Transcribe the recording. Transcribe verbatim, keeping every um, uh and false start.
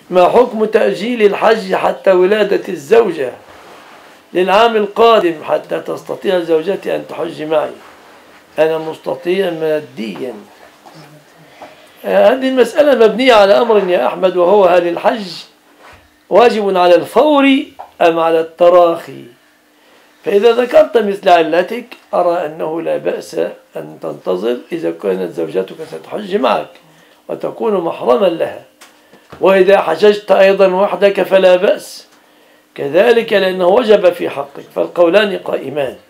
ما حكم تأجيل الحج حتى ولادة الزوجة للعام القادم حتى تستطيع زوجتي أن تحج معي؟ أنا مستطيع ماديا. هذه المسألة مبنية على أمر يا أحمد، وهو هل الحج واجب على الفور أم على التراخي؟ فإذا ذكرت مثل علتك أرى أنه لا بأس أن تنتظر إذا كانت زوجتك ستحج معك وتكون محرما لها، وإذا حججت أيضا وحدك فلا بأس كذلك، لأنه وجب في حقك، فالقولان قائمان.